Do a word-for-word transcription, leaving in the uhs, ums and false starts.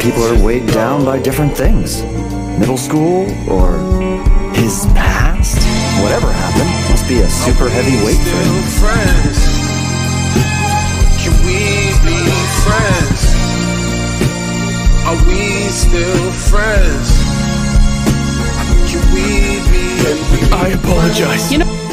people are weighed down by different things. Middle school, or his past? Whatever happened, must be a super heavy weight for him. Friends? Can we be friends? Are we still friends? Can we be? I apologize. You know.